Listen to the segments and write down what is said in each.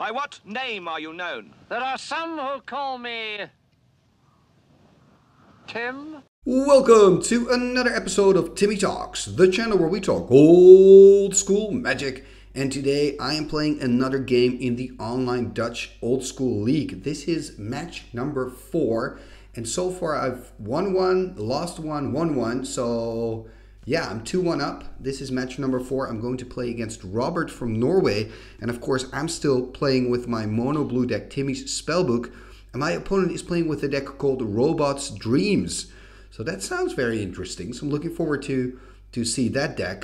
By what name are you known? There are some who call me... Tim? Welcome to another episode of Timmy Talks, the channel where we talk old school magic. And today I am playing another game in the online Dutch old school league. This is match number 4. And so far I've won one, lost one, won one. So yeah, I'm 2-1 up. This is match number 4. I'm going to play against Robert from Norway. And of course I'm still playing with my mono blue deck, Timmy's Spellbook. And my opponent is playing with a deck called Underworld Dreams. So that sounds very interesting. So I'm looking forward to see that deck.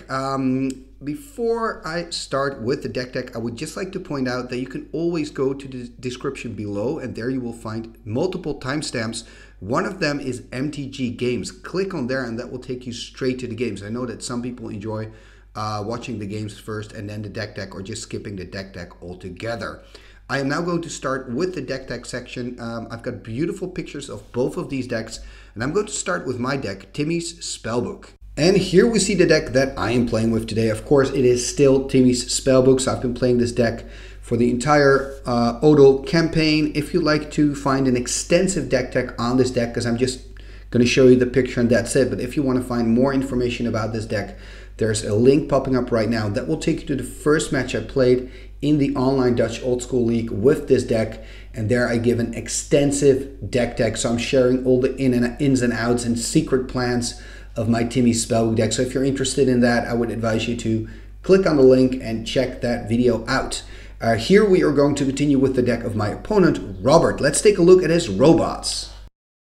Before I start with the deck, I would just like to point out that you can always go to the description below, and there you will find multiple timestamps. One of them is MTG Games. Click on there and that will take you straight to the games. I know that some people enjoy watching the games first and then the deck, or just skipping the deck altogether. I am now going to start with the deck section. I've got beautiful pictures of both of these decks, and I'm going to start with my deck, Timmy's Spellbook. And here we see the deck that I am playing with today. Of course, it is still Timmy's Spellbook, so I've been playing this deck for the entire ODOL campaign. If you'd like to find an extensive deck on this deck, because I'm just going to show you the picture and that's it. But if you want to find more information about this deck, there's a link popping up right now that will take you to the first match I played in the online Dutch Old School League with this deck, and there I give an extensive deck. So I'm sharing all the ins and outs and secret plans of my Timmy's Spellbook deck. So if you're interested in that, I would advise you to click on the link and check that video out. Here we are going to continue with the deck of my opponent, Robert. Let's take a look at his robots.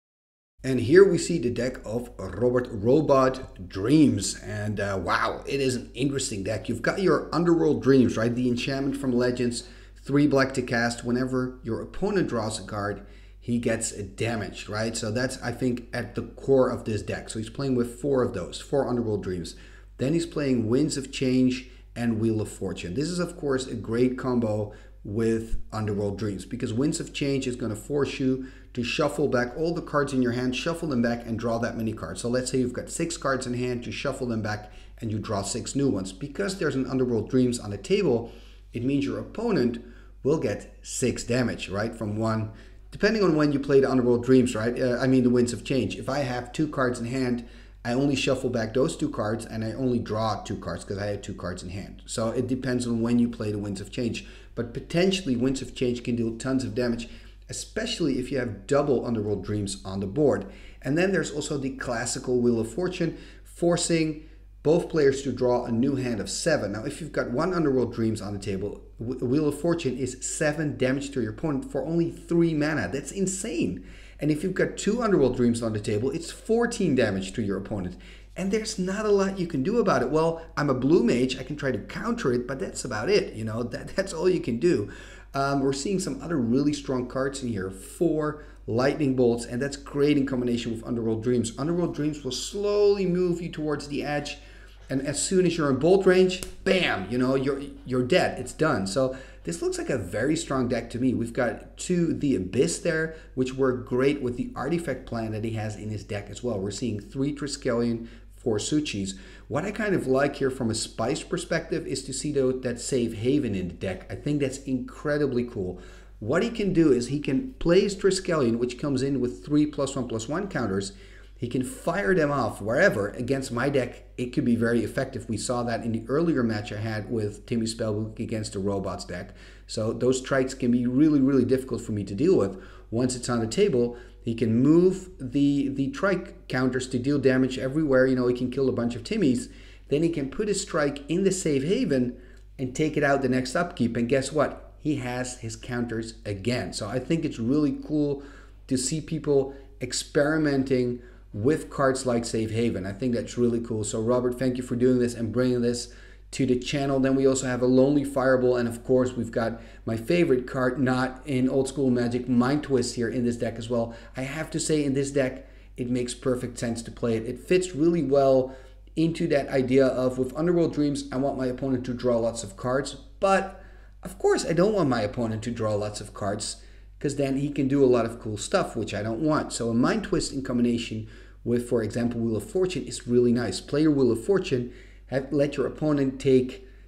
And here we see the deck of Robert Robot Dreams. And wow, it is an interesting deck. You've got your Underworld Dreams, right? The enchantment from Legends, 3 black to cast. Whenever your opponent draws a card, he gets damaged, right? So that's, I think, at the core of this deck. So he's playing with 4 of those, 4 Underworld Dreams. Then he's playing Winds of Change and Wheel of Fortune. This is, of course, a great combo with Underworld Dreams, because Winds of Change is going to force you to shuffle back all the cards in your hand, shuffle them back, and draw that many cards. So let's say you've got 6 cards in hand, you shuffle them back, and you draw 6 new ones. Because there's an Underworld Dreams on the table, it means your opponent will get 6 damage, right? From one, depending on when you play the Underworld Dreams, right? I mean the Winds of Change. If I have 2 cards in hand, I only shuffle back those 2 cards, and I only draw 2 cards because I had 2 cards in hand. So it depends on when you play the Winds of Change. But potentially Winds of Change can deal tons of damage, especially if you have double Underworld Dreams on the board. And then there's also the classical Wheel of Fortune, forcing both players to draw a new hand of 7. Now, if you've got 1 Underworld Dreams on the table, Wheel of Fortune is 7 damage to your opponent for only 3 mana. That's insane. And if you've got 2 Underworld Dreams on the table, it's 14 damage to your opponent. And there's not a lot you can do about it. Well, I'm a blue mage, I can try to counter it, but that's about it. You know, that's all you can do. We're seeing some other really strong cards in here. 4 lightning bolts, and that's great in combination with Underworld Dreams. Underworld Dreams will slowly move you towards the edge, and as soon as you're in bolt range, bam, you know, you're dead. It's done. So this looks like a very strong deck to me. We've got 2 The Abyss there, which work great with the artifact plan that he has in his deck as well. We're seeing 3 Triskelion, 4 Suchis. What I kind of like here from a spice perspective is to see that Safe Haven in the deck. I think that's incredibly cool. What he can do is he can play his Triskelion, which comes in with 3 +1/+1 counters. He can fire them off wherever. Against my deck, it could be very effective. We saw that in the earlier match I had with Timmy Spellbook against the Robots deck. So those strikes can be really, really difficult for me to deal with. Once it's on the table, he can move the trike counters to deal damage everywhere. You know, he can kill a bunch of Timmys. Then he can put his strike in the Safe Haven and take it out the next upkeep. And guess what? He has his counters again. So I think it's really cool to see people experimenting with cards like Safe Haven. I think that's really cool. So Robert, thank you for doing this and bringing this to the channel. Then we also have a Lonely Fireball, and of course we've got my favorite card, not in Old School Magic, Mind Twist here in this deck as well. I have to say, in this deck, it makes perfect sense to play it. It fits really well into that idea of, with Underworld Dreams, I want my opponent to draw lots of cards, but of course I don't want my opponent to draw lots of cards, because then he can do a lot of cool stuff, which I don't want. So a Mind Twist in combination with, for example, Wheel of Fortune is really nice. Play your Wheel of Fortune, let your opponent take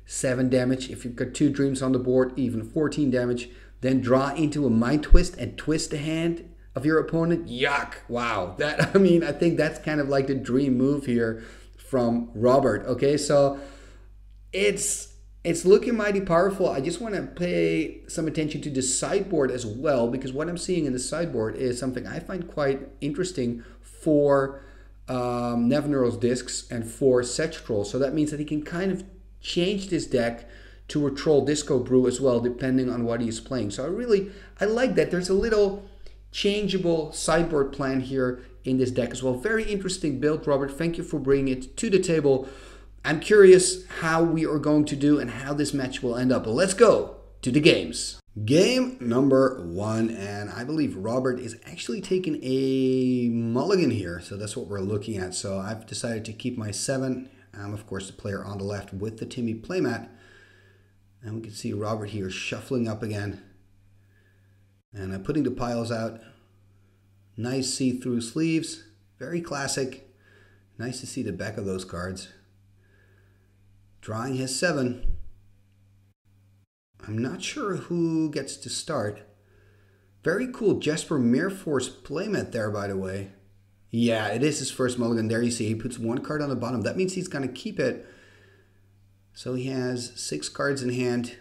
7 damage. If you've got 2 dreams on the board, even 14 damage. Then draw into a mind twist and twist the hand of your opponent. Yuck. Wow. That, I mean, I think that's kind of like the dream move here from Robert. Okay, so it's looking mighty powerful. I just want to pay some attention to the sideboard as well, because what I'm seeing in the sideboard is something I find quite interesting for Nevinyrral's Discs and for Sedge Troll. So that means that he can kind of change this deck to a Troll Disco Brew as well, depending on what he's playing. So I like that. There's a little changeable sideboard plan here in this deck as well. Very interesting build, Robert. Thank you for bringing it to the table. I'm curious how we are going to do and how this match will end up. But let's go to the games. Game number 1, and I believe Robert is actually taking a mulligan here. So that's what we're looking at. So I've decided to keep my 7. I'm, of course, the player on the left with the Timmy playmat. And we can see Robert here shuffling up again. And I'm putting the piles out. Nice see-through sleeves. Very classic. Nice to see the back of those cards. Drawing his 7. I'm not sure who gets to start. Very cool Jesper Meerforce playmat there, by the way. Yeah, it is his first mulligan. There you see he puts 1 card on the bottom. That means he's going to keep it. So he has 6 cards in hand.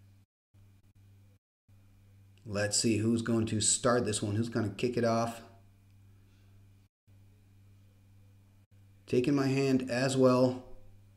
Let's see who's going to start this one. Who's going to kick it off? Taking my hand as well.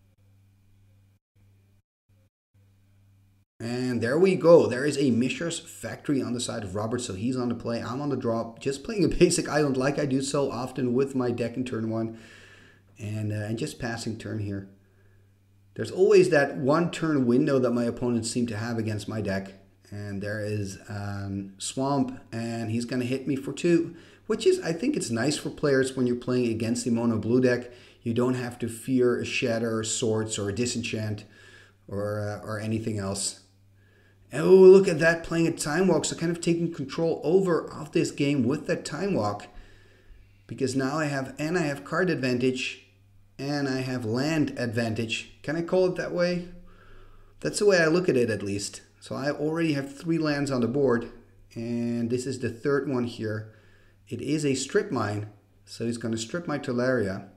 And there we go. There is a Mishra's Factory on the side of Robert, so he's on the play. I'm on the draw, just playing a basic island like I do so often with my deck in turn 1. And just passing turn here. There's always that 1 turn window that my opponents seem to have against my deck. And there is Swamp, and he's going to hit me for 2, which is, I think it's nice for players when you're playing against the mono blue deck. You don't have to fear a Shatter, Swords, or a Disenchant, or anything else. Oh, look at that, playing a Time Walk, so kind of taking control over of this game with that Time Walk. Because now I have card advantage, and I have land advantage. Can I call it that way? That's the way I look at it, at least. So I already have 3 lands on the board, and this is the 3rd one here. It is a strip mine, so he's going to strip my Talaria.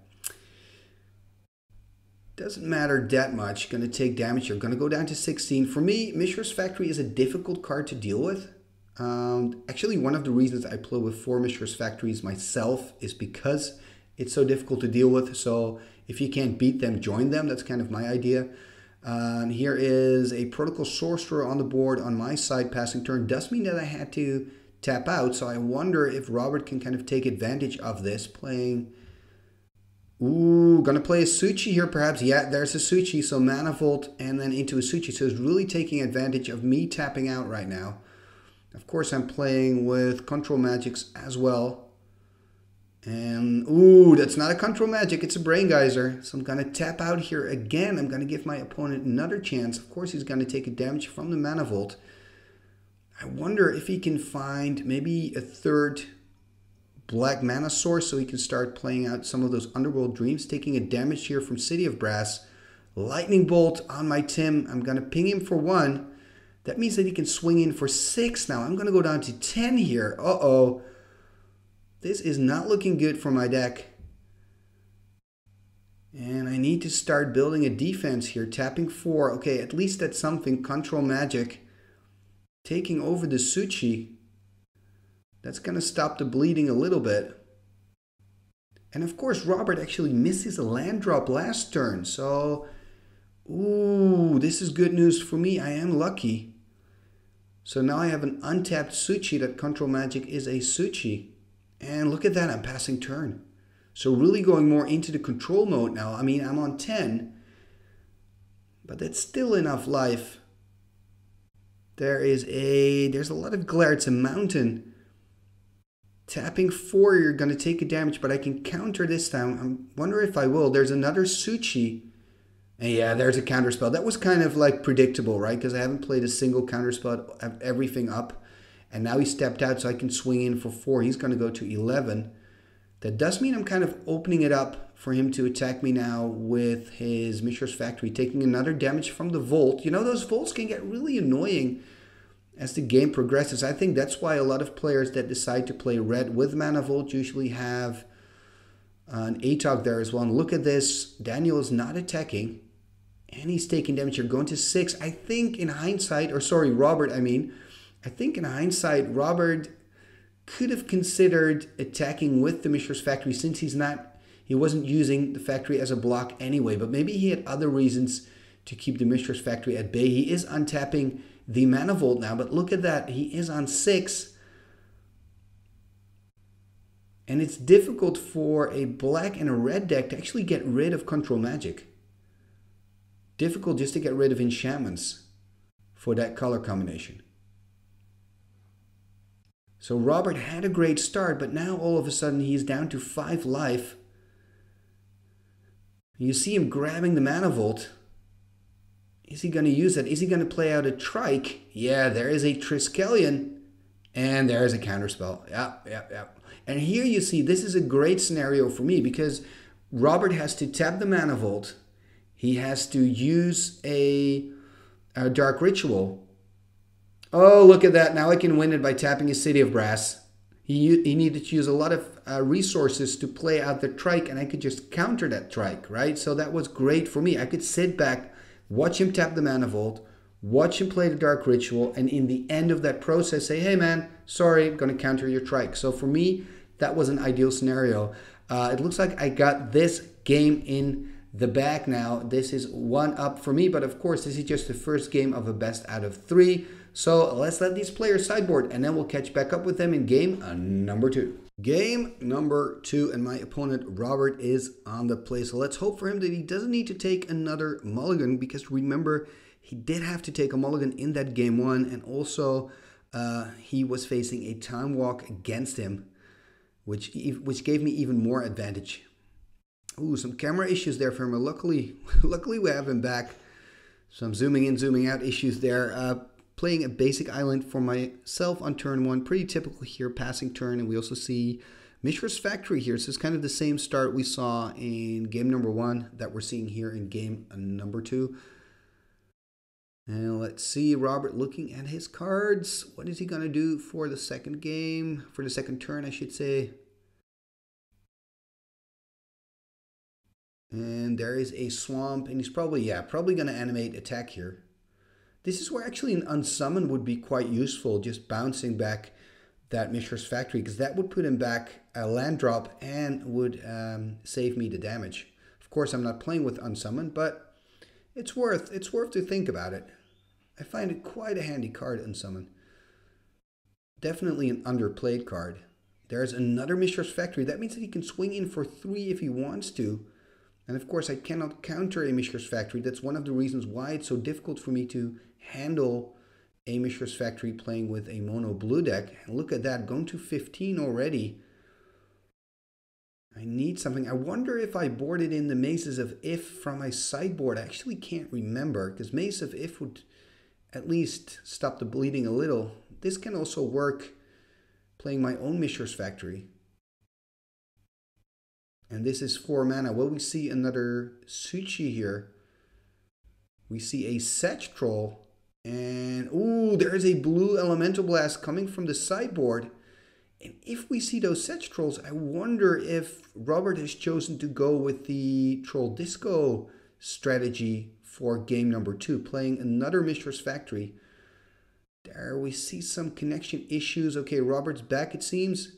Doesn't matter that much. Going to take damage here. Going to go down to 16. For me, Mishra's Factory is a difficult card to deal with. Actually, one of the reasons I play with 4 Mishra's Factories myself is because it's so difficult to deal with. So if you can't beat them, join them. That's kind of my idea. Here is a Protocol Sorcerer on the board on my side. Passing turn does mean that I had to tap out. So I wonder if Robert can kind of take advantage of this, playing... Ooh, gonna play a Suchi here perhaps. Yeah, there's a Suchi, so Manifold and then into a Suchi. So he's really taking advantage of me tapping out right now. Of course, I'm playing with Control Magics as well. And, ooh, that's not a Control Magic, it's a Brain Geyser. So I'm gonna tap out here again. I'm gonna give my opponent another chance. Of course, he's gonna take a damage from the Manifold. I wonder if he can find maybe a 3rd black mana source so he can start playing out some of those Underworld Dreams, taking a damage here from City of Brass. Lightning Bolt on my Tim. I'm going to ping him for 1. That means that he can swing in for 6 now. I'm going to go down to 10 here. Uh-oh. This is not looking good for my deck. And I need to start building a defense here. Tapping 4. Okay, at least that's something. Control Magic. Taking over the Suchi. That's going to stop the bleeding a little bit. And of course, Robert actually misses a land drop last turn. So, ooh, this is good news for me. I am lucky. So now I have an untapped Suchi. That Control Magic is a Suchi. And look at that, I'm passing turn. So really going more into the control mode now. I mean, I'm on 10. But that's still enough life. There's a lot of glare. It's a mountain. Tapping 4, you're going to take a damage, but I can counter this time. I wonder if I will. There's another Suchi. And yeah, there's a counterspell. That was kind of like predictable, right? Because I haven't played a single counterspell. I have everything up. And now he stepped out, so I can swing in for 4. He's going to go to 11. That does mean I'm kind of opening it up for him to attack me now with his Mishra's Factory, taking another damage from the Volt. You know, those Volts can get really annoying as the game progresses. I think that's why a lot of players that decide to play red with Mana Volt usually have an ATOG there as well. And look at this. Daniel is not attacking. And he's taking damage here, going to 6. I think in hindsight, or sorry, Robert, I think in hindsight, Robert could have considered attacking with the Mishra's Factory since he wasn't using the factory as a block anyway. But maybe he had other reasons to keep the Mishra's Factory at bay. He is untapping the Mana Volt now, but look at that. He is on 6. And it's difficult for a black and a red deck to actually get rid of Control Magic. Difficult just to get rid of enchantments for that color combination. So Robert had a great start, but now all of a sudden he's down to 5 life. You see him grabbing the Mana Volt. Is he going to use that? Is he going to play out a Trike? Yeah, there is a Triskelion. And there is a counterspell. Yeah. And here you see, this is a great scenario for me because Robert has to tap the Mana Volt. He has to use a Dark Ritual. Oh, look at that. Now I can win it by tapping his City of Brass. He needed to use a lot of resources to play out the Trike, and I could just counter that Trike, right? So that was great for me. I could sit back, watch him tap the Mana Volt, watch him play the Dark Ritual, and in the end of that process say, hey man, sorry, I'm going to counter your Trike. So for me, that was an ideal scenario. It looks like I got this game in the bag now. This is 1 up for me, but of course this is just the first game of a best out of 3. So let's let these players sideboard and then we'll catch back up with them in game number 2. Game number 2, and my opponent Robert is on the play. So let's hope for him that he doesn't need to take another mulligan, because remember, he did have to take a mulligan in that game 1, and also he was facing a Time Walk against him, which gave me even more advantage. Ooh, some camera issues there for him. Luckily we have him back. Some zooming in, zooming out issues there. Playing a basic island for myself on turn 1. Pretty typical here, passing turn. And we also see Mishra's Factory here. So it's kind of the same start we saw in game number 1 that we're seeing here in game number 2. And let's see Robert looking at his cards. What is he going to do for the second game? For the second turn, I should say. And there is a swamp, and he's probably going to animate attack here. This is where actually an unsummon would be quite useful, just bouncing back that Mishra's Factory, because that would put him back a land drop and would save me the damage. Of course, I'm not playing with unsummon, but it's worth to think about it. I find it quite a handy card, unsummon. Definitely an underplayed card. There's another Mishra's Factory. That means that he can swing in for 3 if he wants to. And of course, I cannot counter a Mishra's Factory. That's one of the reasons why it's so difficult for me to handle a Mishra's Factory playing with a mono blue deck. And look at that, going to 15 already. I need something. I wonder if I boarded in the Mazes of If from my sideboard. I actually can't remember, because Maze of If would at least stop the bleeding a little. This can also work playing my own Mishra's Factory. And this is 4 mana. Will we see another Suchi here? We see a Sedge Troll. And, ooh, there is a blue Elemental Blast coming from the sideboard. And if we see those Sedge Trolls, I wonder if Robert has chosen to go with the Troll Disco strategy for game number 2, playing another Mishra's Factory. There we see some connection issues. Okay, Robert's back, it seems.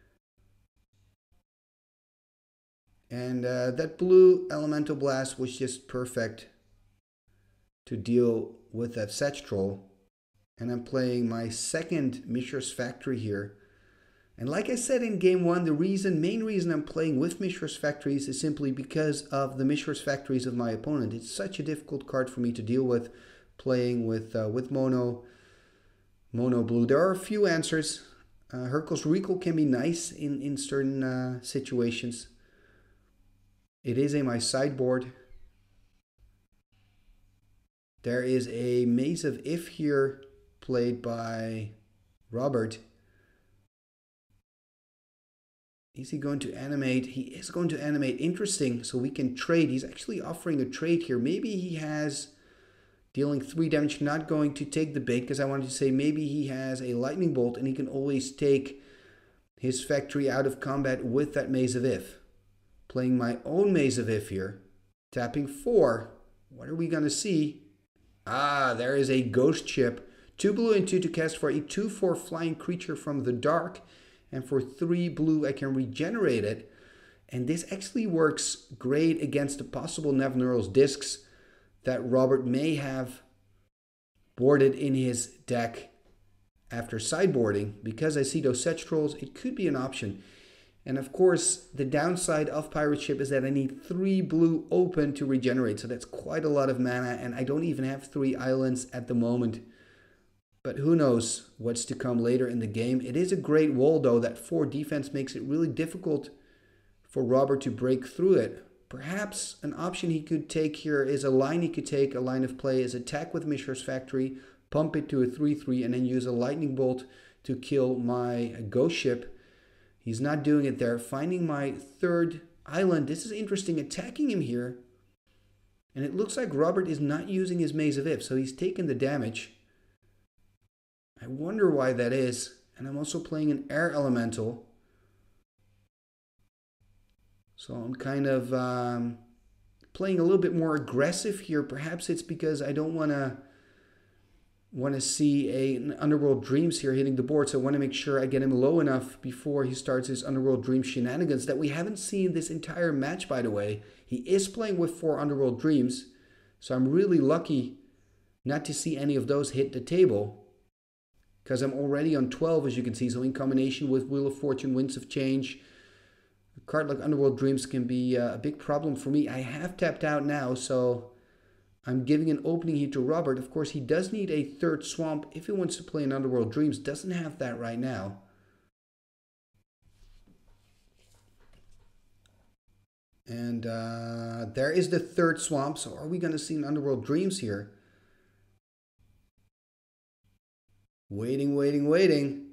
And that blue Elemental Blast was just perfect to deal with that Sedge Troll. And I'm playing my second Mishra's Factory here. And like I said in game 1, the main reason I'm playing with Mishra's Factories is simply because of the Mishra's Factories of my opponent. It's such a difficult card for me to deal with, playing with mono blue. There are a few answers. Hercule's Recall can be nice in certain situations. It is my sideboard. There is a Maze of If here played by Robert. Is he going to animate? He is going to animate. Interesting. So we can trade. He's actually offering a trade here. Maybe he has dealing 3 damage. Not going to take the bait because I wanted to say maybe he has a lightning bolt and he can always take his factory out of combat with that Maze of If. Playing my own Maze of If here. Tapping 4. What are we going to see? Ah, there is a ghost ship. 2 blue and 2 to cast for a 2/4 flying creature from the dark. And for 3 blue, I can regenerate it. And this actually works great against the possible Nevinyrral's Discs that Robert may have boarded in his deck after sideboarding. Because I see those Sedge Trolls, it could be an option. And of course, the downside of Pirate Ship is that I need 3 blue open to regenerate. So that's quite a lot of mana, and I don't even have 3 islands at the moment. But who knows what's to come later in the game. It is a great wall, though. That 4 defense makes it really difficult for Robert to break through it. Perhaps an option he could take here is a line he could take. A line of play is attack with Mishra's Factory, pump it to a 3/3, and then use a lightning bolt to kill my ghost ship. He's not doing it there. Finding my 3rd island. This is interesting. Attacking him here. And it looks like Robert is not using his Maze of If, so he's taken the damage. I wonder why that is. And I'm also playing an air elemental. So I'm kind of playing a little bit more aggressive here. Perhaps it's because I don't want to see an Underworld Dreams here hitting the board. So I want to make sure I get him low enough before he starts his Underworld Dreams shenanigans that we haven't seen this entire match, by the way. He is playing with 4 Underworld Dreams. So I'm really lucky not to see any of those hit the table. Because I'm already on 12, as you can see. So in combination with Wheel of Fortune, Winds of Change, a card like Underworld Dreams can be a big problem for me. I have tapped out now, so I'm giving an opening here to Robert. Of course, he does need a 3rd swamp if he wants to play an Underworld Dreams. Doesn't have that right now. And there is the 3rd swamp. So are we going to see an Underworld Dreams here? Waiting, waiting, waiting.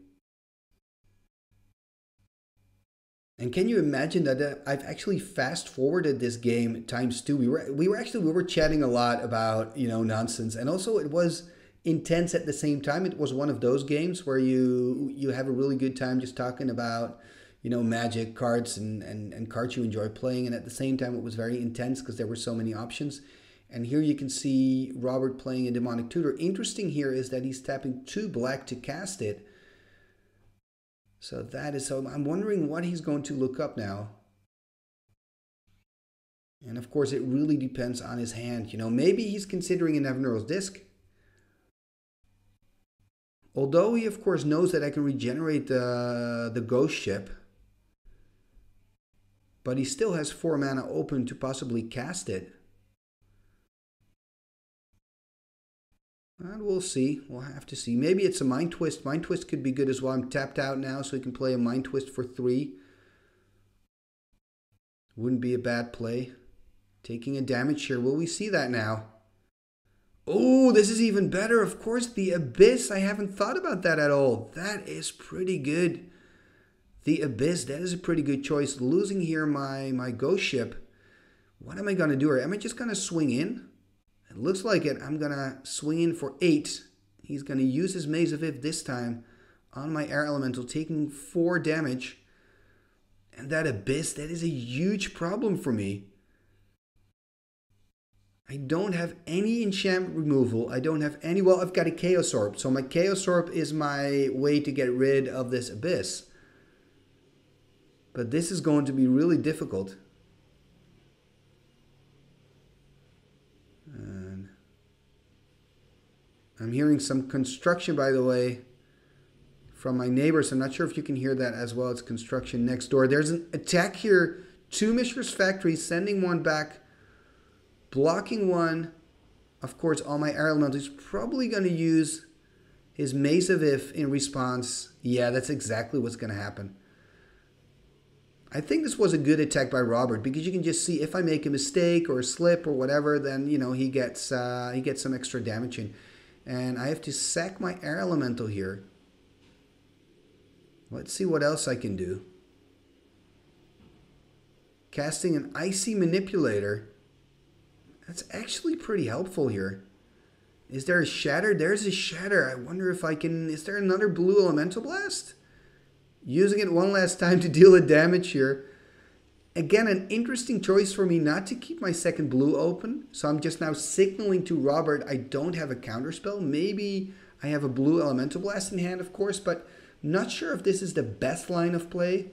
And can you imagine that I've actually fast forwarded this game ×2? We were chatting a lot about, nonsense, and also it was intense at the same time. It was one of those games where you have a really good time just talking about, Magic cards and cards you enjoy playing, and at the same time it was very intense because there were so many options. And here you can see Robert playing a Demonic Tutor. Interesting here is that he's tapping 2 black to cast it. So I'm wondering what he's going to look up now. And of course, it really depends on his hand. Maybe he's considering a Nevinyrral's Disc. Although he, of course, knows that I can regenerate the ghost ship. But he still has 4 mana open to possibly cast it. And we'll see. We'll have to see. Maybe it's a Mind Twist. Mind Twist could be good as well. I'm tapped out now, so he can play a Mind Twist for 3. Wouldn't be a bad play. Taking a damage here. Will we see that now? Oh, this is even better. Of course, the Abyss. I haven't thought about that at all. That is pretty good. The Abyss. That is a pretty good choice. Losing here my ghost ship. What am I going to do? Am I just going to swing in? It looks like it. I'm going to swing in for 8. He's going to use his Maze of If this time on my Air Elemental, taking 4 damage. And that Abyss, that is a huge problem for me. I don't have any enchantment removal. I don't have any... Well, I've got a Chaos Orb. So my Chaos Orb is my way to get rid of this Abyss. But this is going to be really difficult. I'm hearing some construction, by the way, from my neighbors. I'm not sure if you can hear that as well. It's construction next door. There's an attack here. 2 Mishra's Factory, sending 1 back, blocking 1. Of course, all my Air Elemental. He's probably going to use his Maze of If in response. Yeah, that's exactly what's going to happen. I think this was a good attack by Robert because you can just see if I make a mistake or a slip or whatever, then, he gets some extra damage in. And I have to sack my Air Elemental here. Let's see what else I can do. casting an Icy Manipulator. That's actually pretty helpful here. Is there a Shatter? There's a Shatter. I wonder if I can... Is there another blue Elemental Blast? Using it one last time to deal a damage here. Again, an interesting choice for me not to keep my second blue open. So I'm just now signaling to Robert I don't have a counterspell. Maybe I have a blue Elemental Blast in hand, of course, but not sure if this is the best line of play.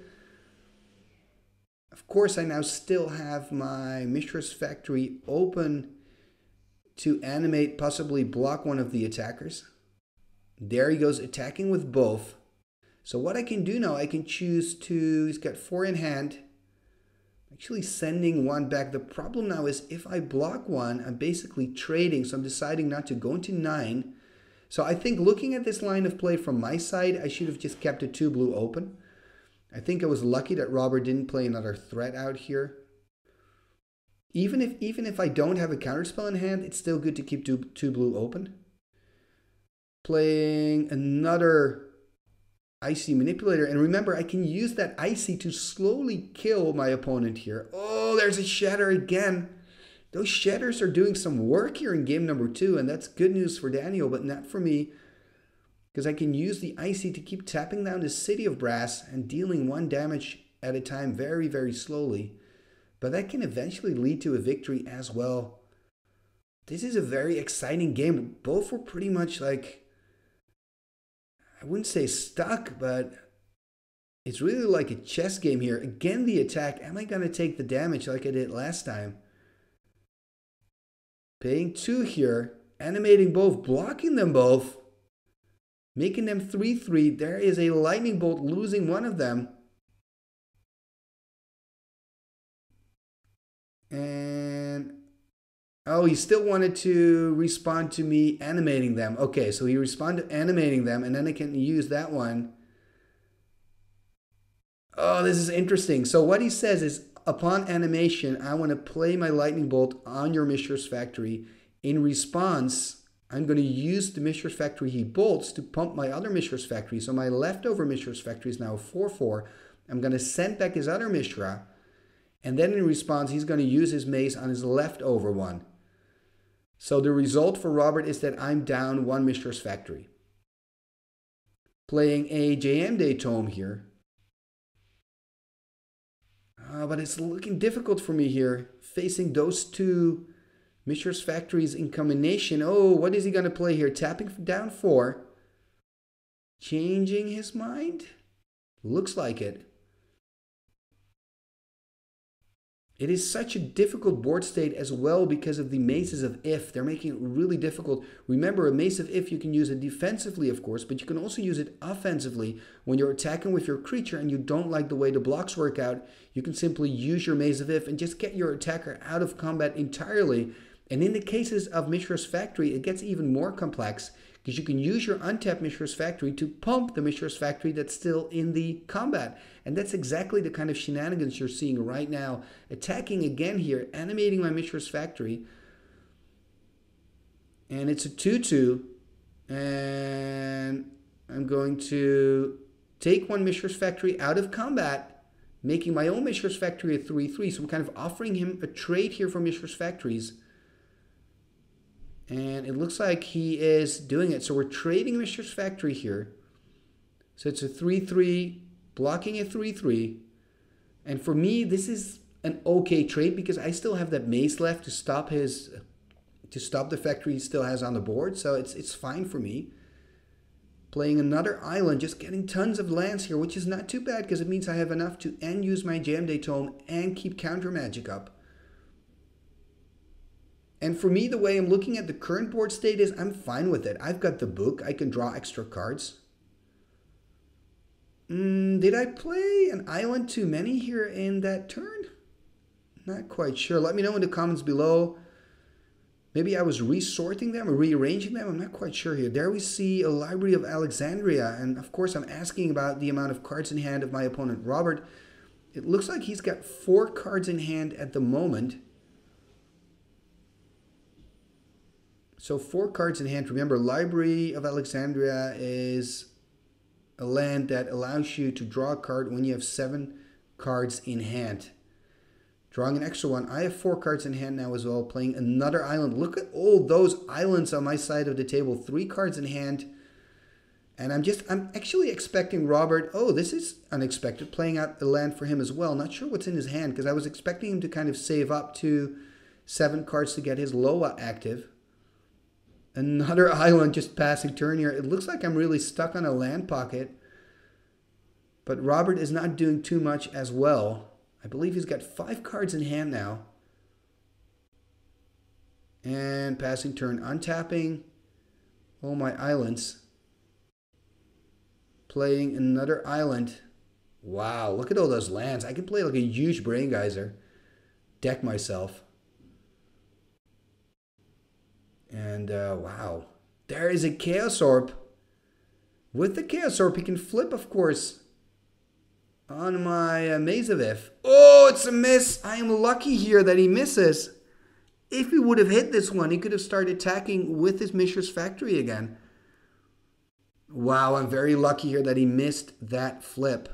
Of course, I now still have my Mishra's Factory open to animate, possibly block one of the attackers. There he goes, attacking with both. So what I can do now, I can choose to... He's got 4 in hand. Actually sending 1 back. The problem now is if I block 1, I'm basically trading. So I'm deciding not to go into 9. So I think looking at this line of play from my side, I should have just kept a 2 blue open. I think I was lucky that Robert didn't play another threat out here. Even if I don't have a counterspell in hand, it's still good to keep two blue open. Playing another Icy Manipulator. And remember, I can use that Icy to slowly kill my opponent here. Oh, there's a Shatter again. Those Shatters are doing some work here in game number 2. And that's good news for Daniel, but not for me. Because I can use the Icy to keep tapping down the City of Brass and dealing 1 damage at a time very, very slowly. But that can eventually lead to a victory as well. This is a very exciting game. Both were pretty much like, I wouldn't say stuck, but it's really like a chess game here. Again, the attack. Am I going to take the damage like I did last time? Paying 2 here. Animating both. Blocking them both. Making them 3/3. There is a lightning bolt, losing one of them. And oh, he still wanted to respond to me animating them. Okay, so he responded animating them, and then I can use that one. Oh, this is interesting. So what he says is, upon animation, I want to play my lightning bolt on your Mishra's Factory. In response, I'm going to use the Mishra's Factory he bolts to pump my other Mishra's Factory. So my leftover Mishra's Factory is now 4/4. I'm going to send back his other Mishra. And then in response, he's going to use his mace on his leftover one. So the result for Robert is that I'm down 1 Mishra's Factory. Playing a JM Tome here. But it's looking difficult for me here. Facing those 2 Mishra's Factories in combination. Oh, what is he going to play here? Tapping down 4. Changing his mind? Looks like it. It is such a difficult board state as well because of the Maces of If. They're making it really difficult. Remember, a Mace of If, you can use it defensively, of course, but you can also use it offensively. When you're attacking with your creature and you don't like the way the blocks work out, you can simply use your Mace of If and just get your attacker out of combat entirely. And in the cases of Mishra's Factory, it gets even more complex because you can use your untapped Mishra's Factory to pump the Mishra's Factory that's still in the combat. And that's exactly the kind of shenanigans you're seeing right now. Attacking again here, animating my Mishra's Factory. And it's a 2/2. And I'm going to take 1 Mishra's Factory out of combat, making my own Mishra's Factory a 3/3. So I'm kind of offering him a trade here for Mishra's Factories. And it looks like he is doing it. So we're trading Mishra's Factory here. So it's a 3/3, blocking a 3/3. And for me, this is an okay trade because I still have that mace left to stop the factory he still has on the board. So it's fine for me. Playing another island, just getting tons of lands here, which is not too bad because it means I have enough to use my Jam Day Tome and keep counter magic up. And for me, the way I'm looking at the current board state is I'm fine with it. I've got the book. I can draw extra cards. Did I play an island too many here in that turn? Not quite sure. Let me know in the comments below. Maybe I was resorting them or rearranging them. I'm not quite sure here. There we see a Library of Alexandria. And of course, I'm asking about the amount of cards in hand of my opponent, Robert. It looks like he's got 4 cards in hand at the moment. So 4 cards in hand. Remember, Library of Alexandria is a land that allows you to draw a card when you have 7 cards in hand. Drawing an extra one. I have 4 cards in hand now as well. Playing another island. Look at all those islands on my side of the table. 3 cards in hand. And I'm actually expecting Robert, oh, this is unexpected, playing out a land for him as well. Not sure what's in his hand, because I was expecting him to kind of save up to 7 cards to get his Loa active. Another island just passing turn here. It looks like I'm really stuck on a land pocket. But Robert is not doing too much as well. I believe he's got 5 cards in hand now. And passing turn, untapping all my islands. Playing another island. Wow, look at all those lands. I could play like a huge Brain Geyser. Deck myself. And wow. There is a Chaos Orb. With the Chaos Orb, he can flip, of course, on my Maze of If. Oh, it's a miss. I am lucky here that he misses. If he would have hit this one, he could have started attacking with his Mishra's Factory again. Wow, I'm very lucky here that he missed that flip.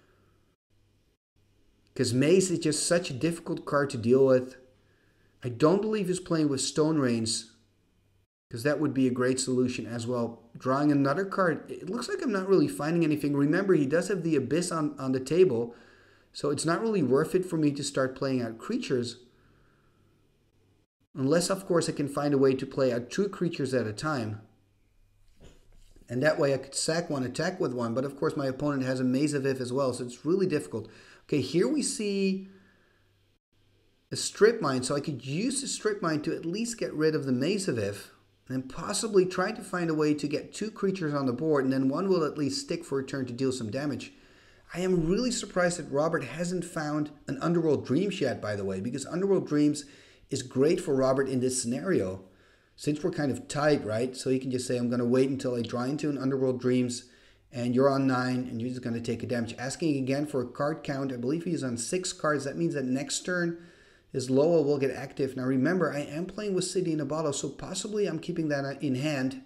Because Maze is just such a difficult card to deal with. I don't believe he's playing with Stone Rains, because that would be a great solution as well. Drawing another card. It looks like I'm not really finding anything. Remember, he does have the Abyss on the table, so it's not really worth it for me to start playing out creatures. Unless, of course, I can find a way to play out 2 creatures at a time. And that way I could sack one, attack with one. But of course my opponent has a Maze of If as well, so it's really difficult. Okay, here we see a Strip Mine. So I could use the Strip Mine to at least get rid of the Maze of If. And possibly try to find a way to get 2 creatures on the board. And then one will at least stick for a turn to deal some damage. I am really surprised that Robert hasn't found an Underworld Dreams yet, by the way. Because Underworld Dreams is great for Robert in this scenario. Since we're kind of tight, right? So you can just say, I'm going to wait until I draw into an Underworld Dreams, and you're on 9, and you're just going to take a damage. Asking again for a card count. I believe he's on 6 cards. That means that next turn, his Loa will get active. Now remember, I am playing with City in a Bottle, so possibly I'm keeping that in hand.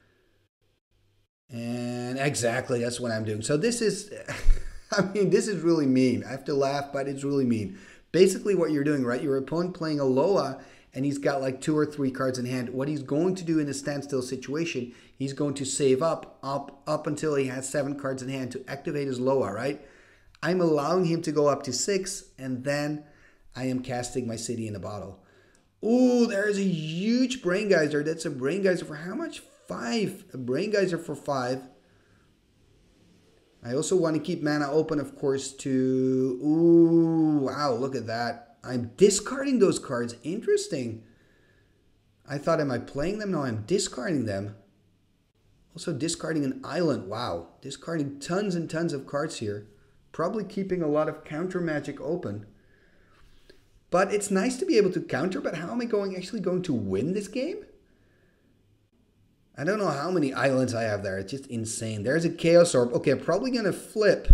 And exactly, that's what I'm doing. So this is, I mean, this is really mean. I have to laugh, but it's really mean. Basically what you're doing, right? Your opponent playing a Loa, and he's got like 2 or 3 cards in hand. What he's going to do in a standstill situation, he's going to save up until he has 7 cards in hand to activate his Loa, right? I'm allowing him to go up to 6, and then I am casting my City in a Bottle. Ooh, there's a huge Brain Geyser. That's a Brain Geyser for how much? 5. A Brain Geyser for 5. I also want to keep mana open, of course, to... Ooh, wow, look at that. I'm discarding those cards. Interesting. I thought, am I playing them? No, I'm discarding them. Also discarding an island. Wow. Discarding tons and tons of cards here. Probably keeping a lot of counter magic open. But it's nice to be able to counter, but how am I actually going to win this game? I don't know how many islands I have there. It's just insane. There's a Chaos Orb. Okay, I'm probably going to flip.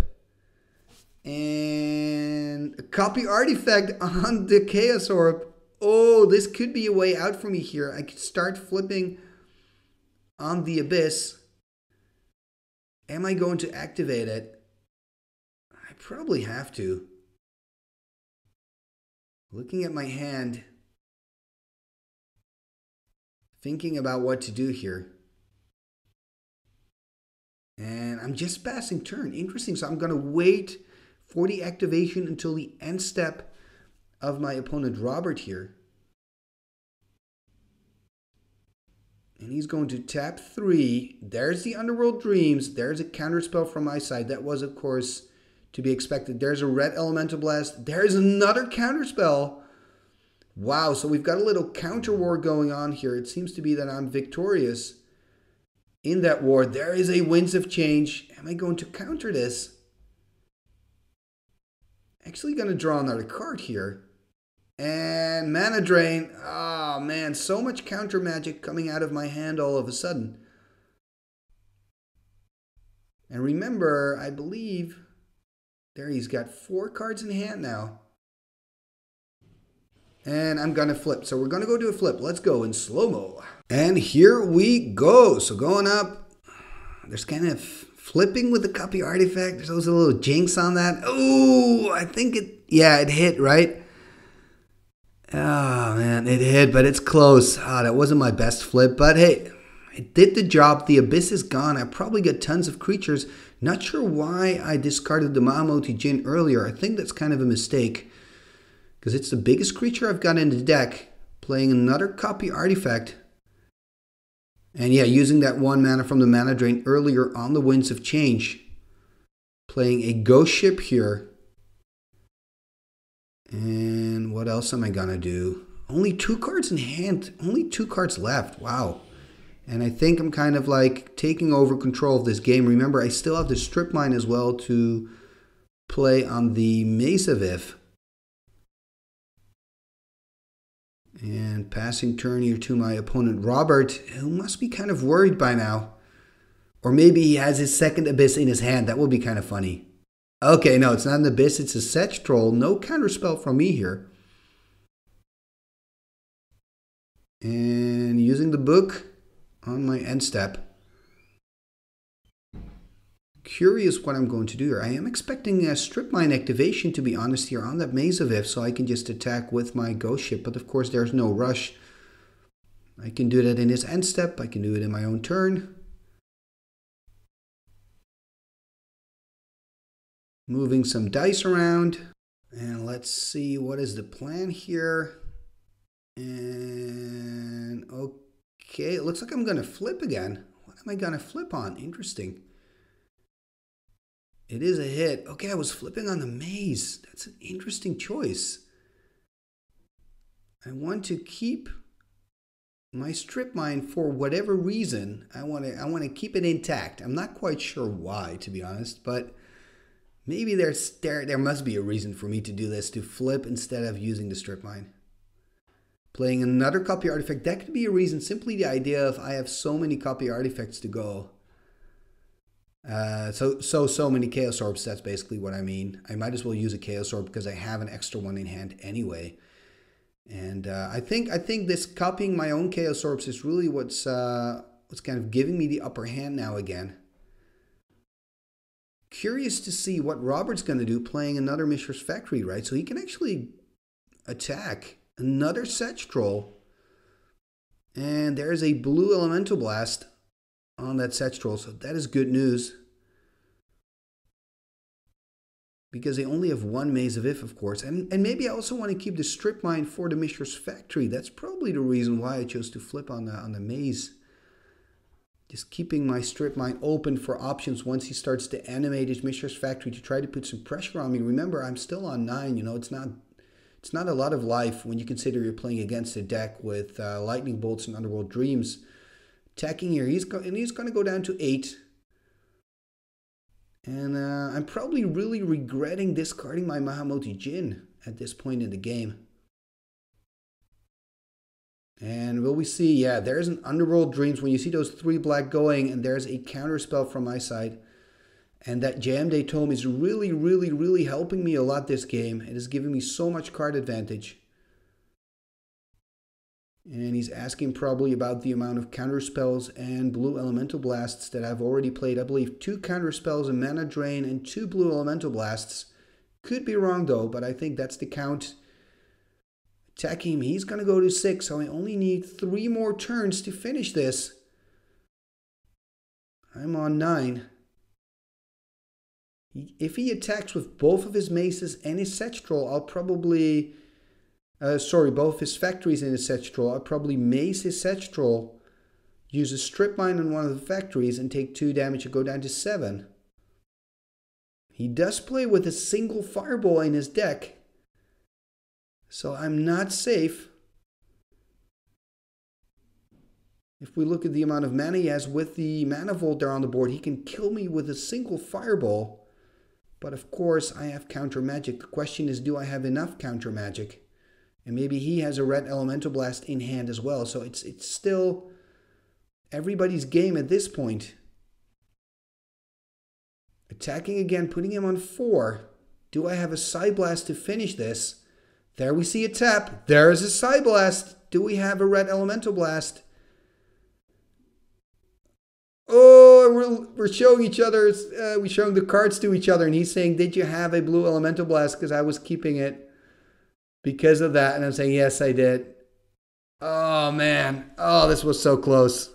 And a copy artifact on the Chaos Orb. Oh, this could be a way out for me here. I could start flipping on the Abyss. Am I going to activate it? I probably have to. Looking at my hand. Thinking about what to do here. And I'm just passing turn. Interesting. So I'm going to wait for the activation until the end step of my opponent Robert here. And he's going to tap 3. There's the Underworld Dreams. There's a counterspell from my side. That was, of course, to be expected. There's a red Elemental Blast. There's another counterspell. Wow, so we've got a little counter war going on here. It seems to be that I'm victorious in that war. There is a Winds of Change. Am I going to counter this? Actually going to draw another card here. And Mana Drain. Oh man, so much counter magic coming out of my hand all of a sudden. And remember, I believe, there he's got 4 cards in hand now. And I'm going to flip. So we're going to go do a flip. Let's go in slow-mo. And here we go. So going up, there's kind of flipping with the copy artifact. There's also a little jinx on that. Oh, I think it hit, right? Oh, man, it hit, but it's close. Ah, that wasn't my best flip, but hey, it did the job. The Abyss is gone. I probably got tons of creatures. Not sure why I discarded the Mahamoti Jin earlier. I think that's kind of a mistake, because it's the biggest creature I've got in the deck. Playing another copy artifact. And yeah, using that 1 mana from the mana drain earlier on the Winds of Change. Playing a ghost ship here. And what else am I gonna do? Only 2 cards in hand. Only 2 cards left. Wow. And I think I'm kind of like taking over control of this game. Remember, I still have the strip mine as well to play on the Maze of If. And passing turn here to my opponent, Robert, who must be kind of worried by now. Or maybe he has his second Abyss in his hand. That would be kind of funny. Okay, no, it's not an Abyss. It's a Sedge Troll. No counterspell from me here. And using the book on my end step. Curious what I'm going to do here. I am expecting a strip mine activation, to be honest, here on that Maze of If, so I can just attack with my ghost ship. But of course, there's no rush. I can do that in his end step. I can do it in my own turn. Moving some dice around. And let's see, what is the plan here? And okay, it looks like I'm going to flip again. What am I going to flip on? Interesting. It is a hit. Okay, I was flipping on the Maze. That's an interesting choice. I want to keep my strip mine for whatever reason. I want to keep it intact. I'm not quite sure why, to be honest, but maybe there must be a reason for me to do this, to flip instead of using the strip mine. Playing another copy artifact, that could be a reason. Simply the idea of I have so many copy artifacts to go. So many Chaos Orbs, that's basically what I mean. I might as well use a Chaos Orb because I have an extra one in hand anyway. And I think this copying my own Chaos Orbs is really what's kind of giving me the upper hand now again. Curious to see what Robert's going to do playing another Mishra's Factory, right? So he can actually attack another Sedge Troll. And there's a blue Elemental Blast on that Sedge Troll, so that is good news. Because they only have 1 Maze of If, of course. And maybe I also want to keep the strip mine for the Mishra's Factory. That's probably the reason why I chose to flip on the Maze. Just keeping my strip mine open for options once he starts to animate his Mishra's Factory to try to put some pressure on me. Remember, I'm still on 9, you know, it's not a lot of life when you consider you're playing against a deck with Lightning Bolts and Underworld Dreams. Attacking here, he's going to go down to 8. And I'm probably really regretting discarding my Mahamoti Jin at this point in the game. And will we see? Yeah, there's an Underworld Dreams when you see those 3 black going, and there's a counterspell from my side. And that Jam Day Tome is really, really, really helping me a lot this game. It is giving me so much card advantage. And he's asking probably about the amount of counterspells and blue elemental blasts that I've already played. I believe 2 counterspells, a mana drain, and 2 blue elemental blasts. Could be wrong though, but I think that's the count. Attacking him, he's going to go to 6, so I only need 3 more turns to finish this. I'm on 9. If he attacks with both of his maces and his Sedge Troll, I'll probably... both his factories and his Sedge Troll. I'll probably mace his Sedge Troll, use a strip mine on one of the factories, and take 2 damage and go down to 7. He does play with a single Fireball in his deck, so I'm not safe. If we look at the amount of mana he has with the Mana Vault there on the board, he can kill me with a single Fireball. But of course, I have counter magic. The question is, do I have enough counter magic? And maybe he has a red Elemental Blast in hand as well. So it's still everybody's game at this point. Attacking again, putting him on 4. Do I have a Psy Blast to finish this? There we see a tap. There is a Psy Blast. Do we have a red Elemental Blast? Oh, we're showing each other, we're showing the cards to each other, and he's saying, did you have a blue Elemental Blast? Because I was keeping it. because of that. And I'm saying, yes, I did. Oh, man. Oh, this was so close.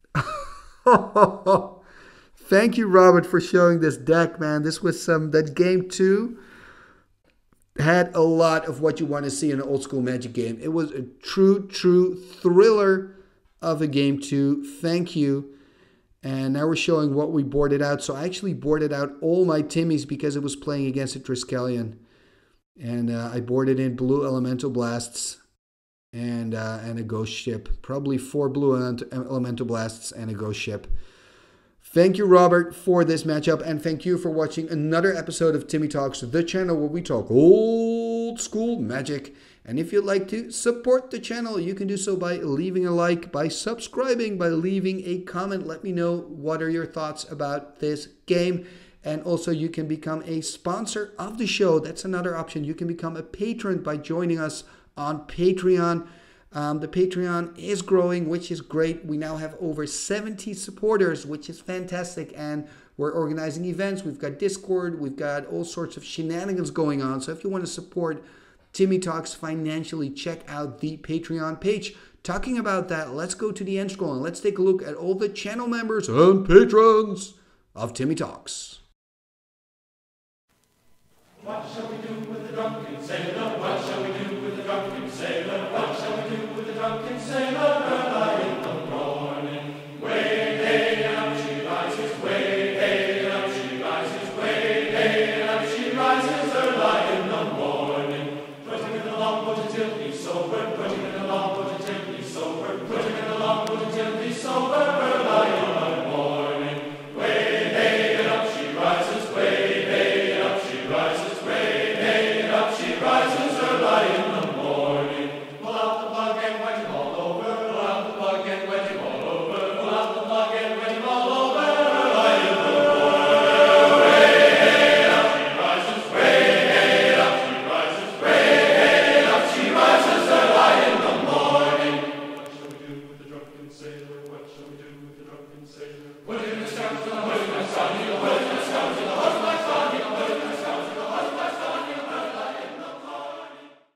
Thank you, Robert, for showing this deck, man. This was that game 2 had a lot of what you want to see in an old school Magic game. It was a true thriller of a game 2. Thank you. And now we're showing what we boarded out. So I actually boarded out all my Timmys because it was playing against a Triskelion. And I boarded in blue Elemental Blasts and a Ghost Ship. Probably 4 blue Elemental Blasts and a Ghost Ship. Thank you, Robert, for this matchup. And thank you for watching another episode of Timmy Talks, the channel where we talk old school Magic. And if you'd like to support the channel, you can do so by leaving a like, by subscribing, by leaving a comment. Let me know what are your thoughts about this game. And also you can become a sponsor of the show. That's another option. You can become a patron by joining us on Patreon. The Patreon is growing, which is great. We now have over 70 supporters, which is fantastic. And we're organizing events. We've got Discord. We've got all sorts of shenanigans going on. So if you want to support Timmy Talks financially, check out the Patreon page. Talking about that, let's go to the end scroll and let's take a look at all the channel members and patrons of Timmy Talks. What shall we do with the drunken sailor? What shall we do with the drunken sailor? What shall we do with the drunken sailor? Early in the morning, way hey, and up she rises. Way hey, and up she rises. Way hey, and up she rises. Early in the morning, putting in the longboat until he's sober. Putting in the longboat until he's sober. Putting in the longboat until he's sober. Early in the morning, way hey, and up she rises. Way hey, and up she rises. She rises early in the morning. Pull out the plug and wet him all over. Pull out the plug and wet him all over. Pull out the plug and wet him all over. Early in the morning. Way up she rises. Way up she rises. Way up she rises early in the morning. What shall we do with the drunken sailor? What shall we do with the drunken sailor? Put him in the sun, put him in the sun.